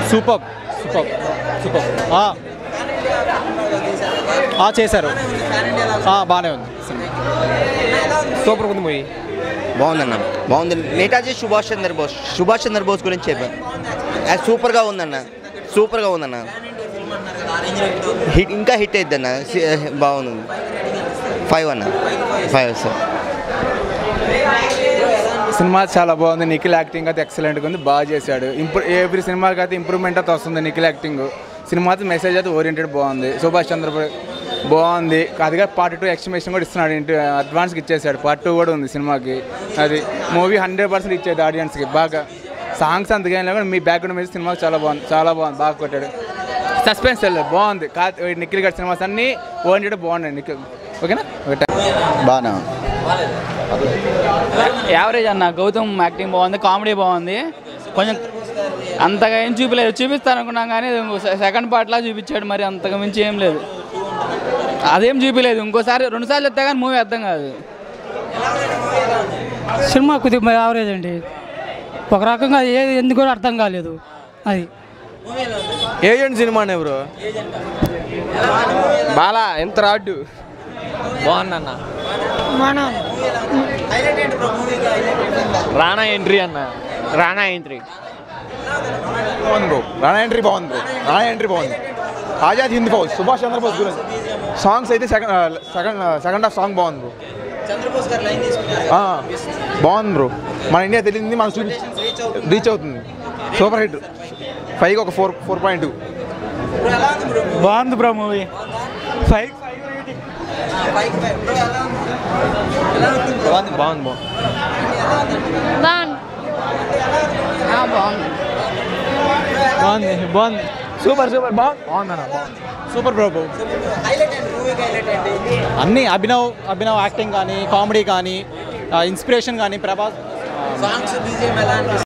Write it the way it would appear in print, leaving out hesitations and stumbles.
Super super super చేశారు బాగానే ఉంది సూపర్ ఉంది మూవీ బాగుందన్న బాగుంది. నేతాజీ సుభాష్ చంద్రబోస్ గురించి చెప్పాను. అది సూపర్గా ఉందన్న హిట్ ఇంకా హిట్ అవుతుంది అన్న. బాగుంది 5 అన్న 5 సార్. సినిమా చాలా బాగుంది. నిఖిల్ యాక్టింగ్ అయితే ఎక్సలెంట్గా ఉంది, బాగా చేశాడు. ఎవ్రీ సినిమాకి అయితే ఇంప్రూవ్మెంట్ అయితే వస్తుంది నిఖిల్ యాక్టింగ్. సినిమా అయితే మెసేజ్ అయితే ఓరియంటెడ్ బాగుంది. సుభాష్ చంద్రబోస్ బాగుంది. అదిగా పార్ట్ 2 ఎక్స్టిమేషన్ కూడా ఇస్తున్నాడు, అడ్వాన్స్కి ఇచ్చేసాడు. పార్ట్ 2 కూడా ఉంది సినిమాకి. అది మూవీ 100% ఇచ్చేది ఆడియన్స్కి. బాగా సాంగ్స్ అంతగా కూడా మీ బ్యాక్గ్రౌండ్ మీద సినిమా చాలా బాగుంది బాగా కొట్టాడు. సస్పెన్స్ బాగుంది. నిఖిల్ గారి సినిమాస్ అన్నీ ఓరియంటెడ్ బాగున్నాయి. నిఖిల్ ఓకేనా? బాగా యావరేజ్ అన్న. గౌతమ్ యాక్టింగ్ బాగుంది, కామెడీ బాగుంది. కొంచెం అంతగా ఏం చూపిస్తాను అనుకున్నాం కానీ సెకండ్ పార్ట్లా చూపించాడు. మరి అంతగా మించి ఏం లేదు, అదేం చూపించలేదు. ఇంకోసారి 2 సార్లు వస్తే కానీ మూవీ అర్థం కాదు. సినిమా కొద్దిగా యావరేజ్ అండి. ఒక రకంగా ఎందుకు కూడా అర్థం కాలేదు. అది ఏజెంట్ సినిమానే బ్రో. బాలా ఎంత రాడ్డు బాగుందన్న. రానా ఎంట్రీ అన్న. రానా ఎంట్రీ బాగుంది బ్రో. రానా ఎంట్రీ బాగుంది. ఆజాద్ హింద్ ఫౌజ్ సుభాష్ చంద్రబోస్ గురించి సాంగ్స్ అయితే సెకండ్ హాఫ్ సాంగ్ బాగుంది బ్రో. బాగుంది బ్రో. మన ఇండియా తెలియదు, మనకు రీచ్ అవుతుంది. Super hit. 5కి ఒక 4.2 బాగుంది బ్రో మూవీ. 5 బాగుంది. సూపర్ బాగుందన్న. Super bro. అన్నీ అభినవ్ యాక్టింగ్ కానీ, కామెడీ కానీ, ఇన్స్పిరేషన్ కానీ, ప్రభాస్